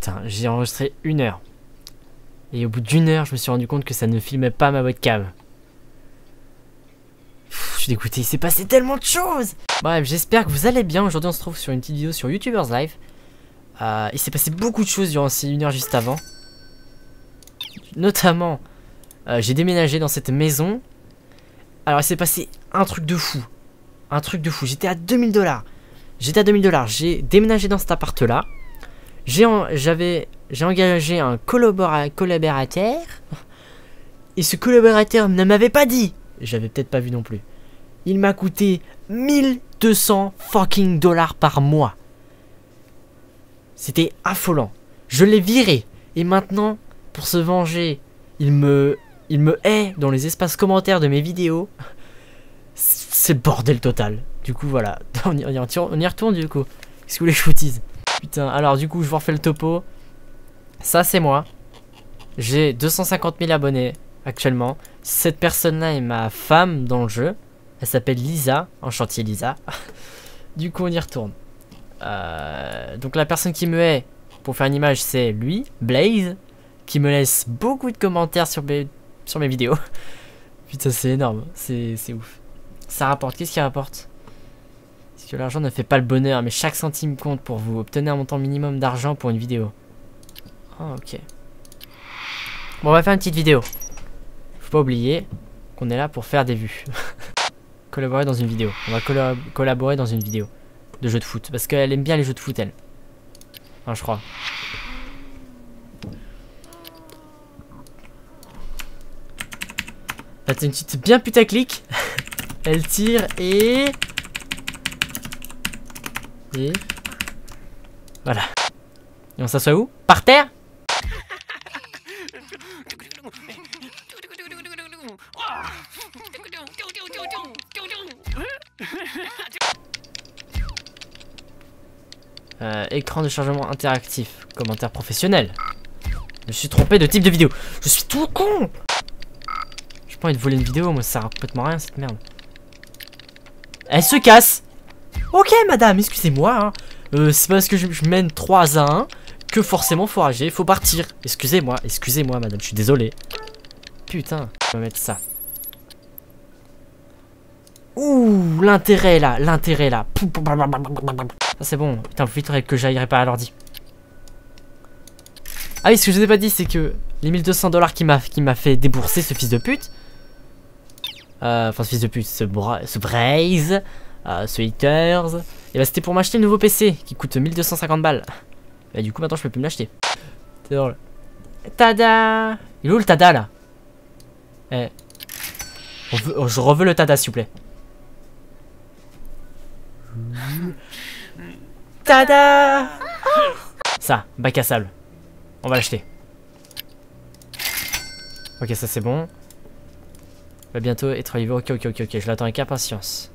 Putain, j'ai enregistré 1 heure. Et au bout d'1 heure, je me suis rendu compte que ça ne filmait pas ma webcam. Je suis dégoûté, il s'est passé tellement de choses. Bref, j'espère que vous allez bien. Aujourd'hui, on se trouve sur une petite vidéo sur YouTubers Live. Il s'est passé beaucoup de choses durant ces 1 heure juste avant. Notamment, j'ai déménagé dans cette maison. Alors, il s'est passé un truc de fou. Un truc de fou. J'étais à 2000 $. J'étais à 2000 $. J'ai déménagé dans cet appart-là. J'ai engagé un collaborateur. Et ce collaborateur ne m'avait pas dit. J'avais peut-être pas vu non plus. Il m'a coûté 1200 fucking $ par mois. C'était affolant. Je l'ai viré. Et maintenant, pour se venger, il me hait dans les espaces commentaires de mes vidéos. C'est le bordel total. Du coup, voilà. On y retourne du coup. Qu'est-ce que vous voulez que je vous dise? Putain, alors du coup, je vous refais le topo. Ça, c'est moi. J'ai 250 000 abonnés actuellement. Cette personne-là est ma femme dans le jeu. Elle s'appelle Lisa. Enchantée, Lisa. Du coup, on y retourne. Donc, la personne qui me hait, pour faire une image, c'est lui, Blaze, qui me laisse beaucoup de commentaires sur mes vidéos. Putain, c'est énorme. C'est ouf. Ça rapporte. Qu'est-ce qui rapporte? Parce que l'argent ne fait pas le bonheur, mais chaque centime compte pour vous. Obtenez un montant minimum d'argent pour une vidéo. Ah, ok. Bon, on va faire une petite vidéo. Faut pas oublier qu'on est là pour faire des vues. Collaborer dans une vidéo. On va collaborer dans une vidéo de jeux de foot. Parce qu'elle aime bien les jeux de foot, elle. Enfin, je crois. Là, t'as une petite bien putaclic. Elle tire et... voilà. Et on s'assoit où? Par terre? Écran de chargement interactif. Commentaire professionnel. Je me suis trompé de type de vidéo. Je suis tout con. J'ai pas envie de voler une vidéo, moi ça sert à complètement rien cette merde. Elle se casse. Ok madame, excusez-moi. Hein. C'est parce que je mène 3 à 1 que forcément faut rager, faut partir. Excusez-moi madame, je suis désolé. Putain, je vais mettre ça. Ouh, l'intérêt là. Ça c'est bon, putain, faut vite que j'aille réparer l'ordi. Ah oui, ce que je vous ai pas dit, c'est que les 1200 $ qui m'a fait débourser ce fils de pute. Enfin, ce fils de pute, ce Braze, ce Haters. Et bah, c'était pour m'acheter le nouveau PC qui coûte 1250 balles. Et du coup, maintenant, je peux plus me l'acheter. C'est drôle. Tada! Il est où le Tada là? Eh. Je reveux le Tada, s'il vous plaît. Tada! Ça, bac à sable. On va l'acheter. Ok, ça c'est bon. Va bientôt être livré. Ok, je l'attends avec impatience.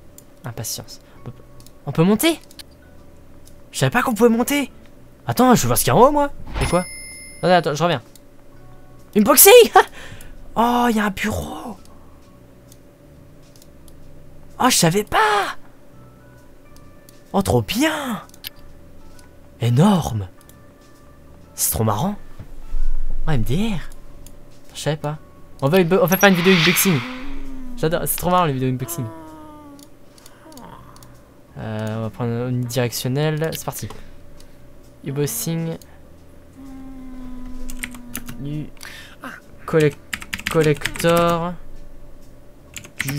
On peut monter? Je savais pas qu'on pouvait monter. Attends, je veux voir ce qu'il y a en haut, moi. Et quoi? Attends, je reviens. Une boxing. Oh, il y a un bureau. Oh, je savais pas. Oh, trop bien. Énorme. C'est trop marrant. Oh, MDR. Je savais pas. On va faire une vidéo unboxing. J'adore, c'est trop marrant les vidéos unboxing. On va prendre une directionnelle. C'est parti. Unboxing. Du collector. Du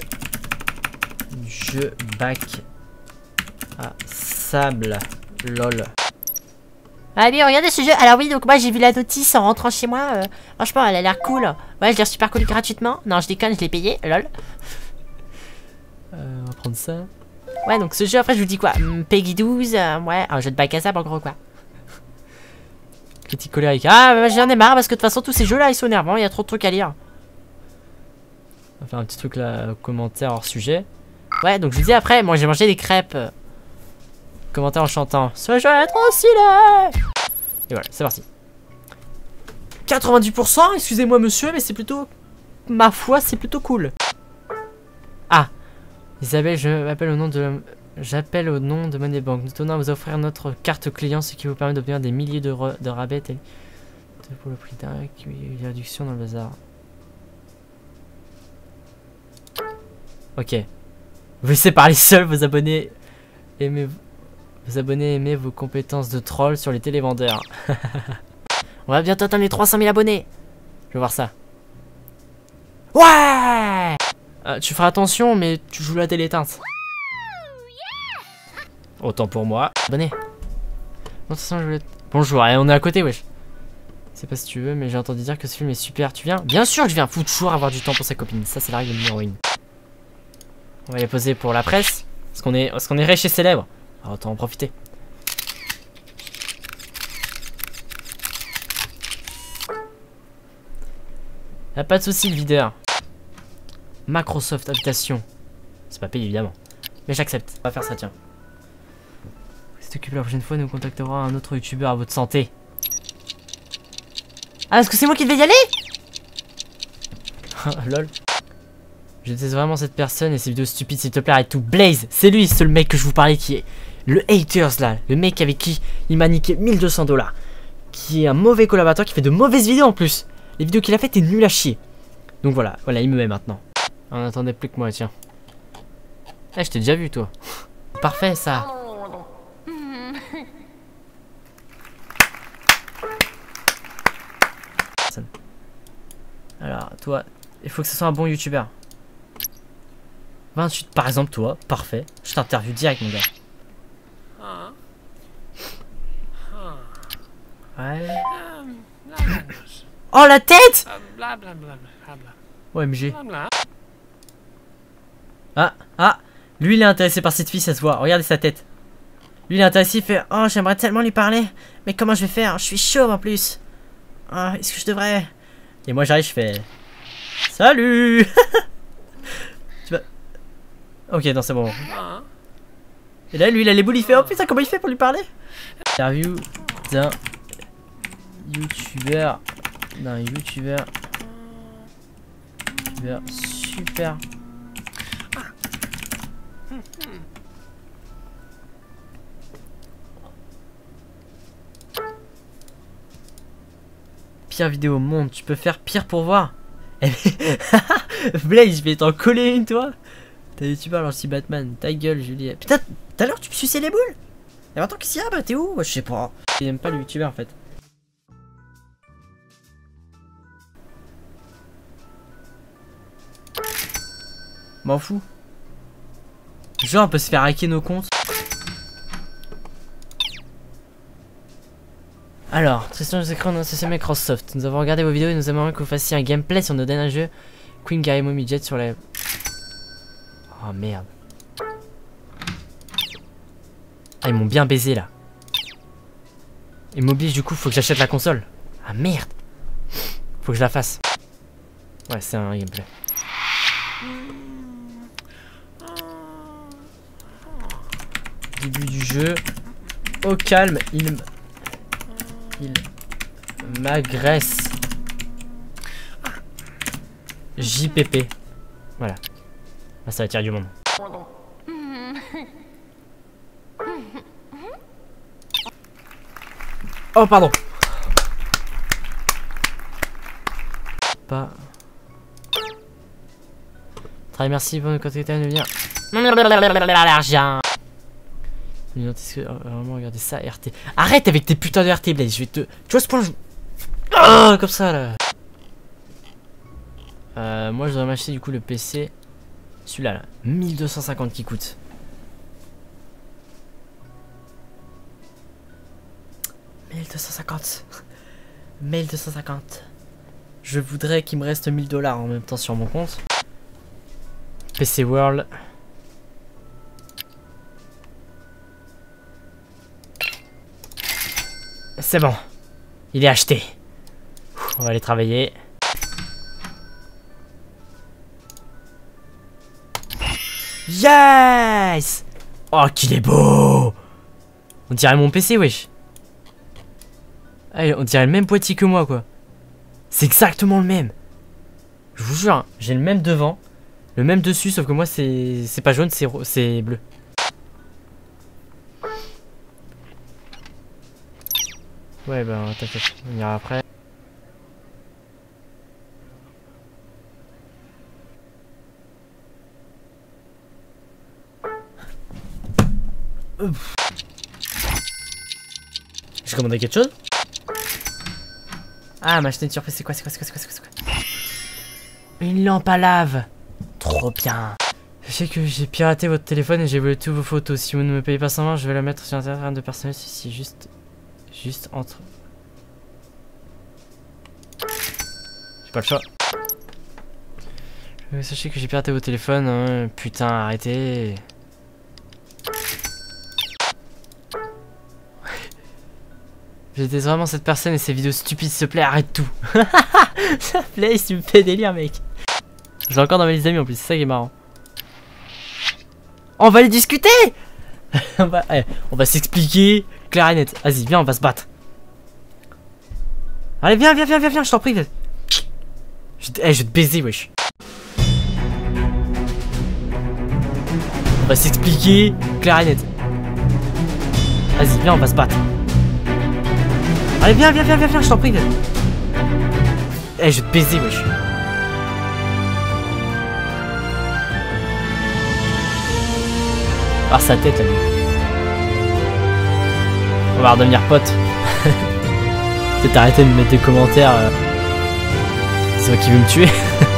jeu bac à sable. Lol. Ah oui, regardez ce jeu. Alors oui, donc moi j'ai vu la notice en rentrant chez moi. Franchement, elle a l'air cool. Ouais, je l'ai super cool gratuitement. Non, je déconne, je l'ai payé. Lol. On va prendre ça. Ouais, donc ce jeu, après je vous dis quoi? Peggy 12, ouais, un jeu de bac à sable en gros quoi. Critique colérique. Ah, bah, j'en ai marre parce que de toute façon tous ces jeux là ils sont énervants, il y a trop de trucs à lire. On va faire un petit truc là, commentaire hors sujet. Ouais, donc je vous dis après, moi j'ai mangé des crêpes. Commentaire en chantant. Ce jeu est trop stylé. Et voilà, c'est parti. 90%, excusez-moi monsieur, mais c'est plutôt... Ma foi, c'est plutôt cool. Ah, Isabelle, je m'appelle au nom de J'appelle au nom de Money Bank. Nous tenons à vous offrir notre carte client, ce qui vous permet d'obtenir des milliers de rabais pour le prix d'un qui réduction dans le bazar. Ok. Vous laissez parler seul vos abonnés. Vos abonnés aimez vos compétences de troll sur les télévendeurs. On va bientôt atteindre les 300 000 abonnés. Je veux voir ça. Ouais. Tu feras attention, mais tu joues la télé éteinte. Autant pour moi. Abonné. Non, de toute façon, je voulais... Bonjour, on est à côté, wesh. Je sais pas si tu veux, mais j'ai entendu dire que ce film est super. Tu viens? Bien sûr que je viens. Faut toujours avoir du temps pour sa copine. Ça, c'est la règle numéro 1. On va les poser pour la presse. Parce qu'on est riche et célèbre. Alors, autant en profiter. Y'a pas de soucis, le videur. Microsoft Habitation. C'est pas payé, évidemment. Mais j'accepte. On va faire ça, tiens. Si tu t'occupes la prochaine fois, nous contacterons un autre youtubeur à votre santé. Ah, est-ce que c'est moi qui devais y aller? Lol. Je déteste vraiment cette personne et ses vidéos stupides, s'il te plaît, arrête tout. Blaze, c'est lui, c'est le mec que je vous parlais qui est le haters là. Le mec avec qui il m'a niqué 1200 $. Qui est un mauvais collaborateur, qui fait de mauvaises vidéos en plus. Les vidéos qu'il a faites est nul à chier. Donc voilà, il me met maintenant. On n'attendait plus que moi, tiens. Eh, je t'ai déjà vu, toi. Parfait, ça. Alors, toi, il faut que ce soit un bon youtubeur. 28, par exemple, toi, parfait. Je t'interviewe direct, mon gars. Ouais. Oh, la tête! OMG. Ah, lui, il est intéressé par cette fille, ça se voit. Regardez sa tête. Lui, il est intéressé, il fait: oh, j'aimerais tellement lui parler. Mais comment je vais faire? Je suis chauve en plus. Ah, est-ce que je devrais? Et moi, j'arrive, je fais: salut. Tu vas... Ok, non, c'est bon. Et là, lui, il a les boules, il fait: oh putain, comment il fait pour lui parler? Interview d'un youtubeur. Super. Pire vidéo au monde, tu peux faire pire pour voir. Blaze, je vais t'en coller une, toi. T'as youtubeur alors si Batman, ta gueule, Julie. Putain, tout à l'heure tu me suçais les boules. Et maintenant qu'est-ce qu'il y a? Bah t'es où? Moi je sais pas. Il aime pas le youtubeur en fait. M'en fous. Genre on peut se faire hacker nos comptes. Alors, Tristan, nous écrivons associé Microsoft. Nous avons regardé vos vidéos et nous aimerions que vous fassiez un gameplay sur nos derniers jeux. Queen Gary Mommy Jet sur les... Oh merde. Ah, ils m'ont bien baisé là. Ils m'obligent, du coup, faut que j'achète la console. Ah merde. Faut que je la fasse. Ouais, c'est un gameplay. Début du jeu. Au calme, il m'agresse. JPP. Voilà. Là, ça attire du monde. Oh, pardon. Pas. Très merci pour nous contacter, nous vient. L'argent. Vraiment, regardez ça, RT. Arrête avec tes putains de RT, Blaze. Je vais te. Tu vois ce point. Oh, comme ça là. Moi, je dois m'acheter du coup le PC. Celui-là, là. 1250 qui coûte. « 1250. Je voudrais qu'il me reste 1000 $ en même temps sur mon compte. PC World. C'est bon. Il est acheté. On va aller travailler. Yes! Oh, qu'il est beau! On dirait mon PC, wesh. Ah, on dirait le même boîtier que moi, quoi. C'est exactement le même. Je vous jure, hein, j'ai le même devant, le même dessus, sauf que moi, c'est pas jaune, c'est bleu. Ouais, bah t'inquiète, on ira après. J'ai commandé quelque chose? Ah, m'acheter une surprise, c'est quoi? Une lampe à lave. Trop bien. Je sais que j'ai piraté votre téléphone et j'ai volé toutes vos photos. Si vous ne me payez pas 100 main, je vais la mettre sur internet. Rien de personnel, ceci juste entre. J'ai pas le choix. Sachez que j'ai piraté vos téléphones. Hein. Putain, arrêtez. Je déteste vraiment cette personne et ses vidéos stupides, s'il te plaît, arrête tout. Ça plaît, tu me fais délire, mec. Je l'ai encore dans ma liste d'amis en plus, c'est ça qui est marrant. On va les discuter. On va s'expliquer clair et net. Vas-y, viens, on va se battre. Allez, viens, je t'en prie. Je vais te baiser, wesh. On va s'expliquer clair et net. Vas-y, viens, on va se battre. Allez, viens, je t'en prie. Je vais te baiser, wesh. Par sa tête, là. On va redevenir potes. Peut-être arrêter de me mettre des commentaires. C'est moi qui veux me tuer.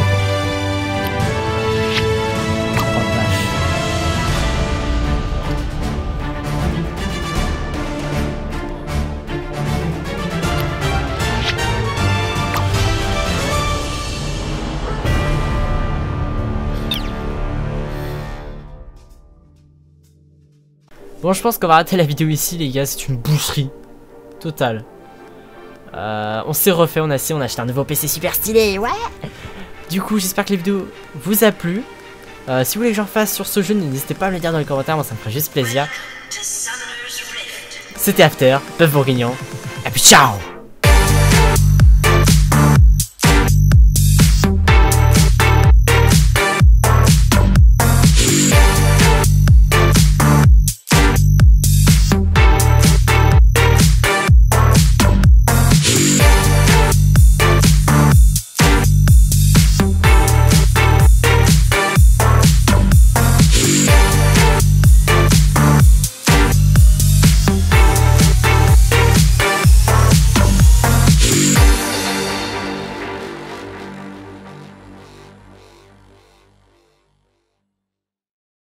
Bon, je pense qu'on va arrêter la vidéo ici, les gars. C'est une boucherie totale. On s'est refait, on a acheté un nouveau PC super stylé, ouais. Du coup, j'espère que la vidéo vous a plu. Si vous voulez que j'en fasse sur ce jeu, n'hésitez pas à me le dire dans les commentaires, moi ça me ferait juste plaisir. C'était After, Bœuf Bourguignon, et puis ciao.